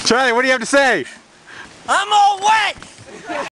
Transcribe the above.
Charlie, what do you have to say? I'm all wet!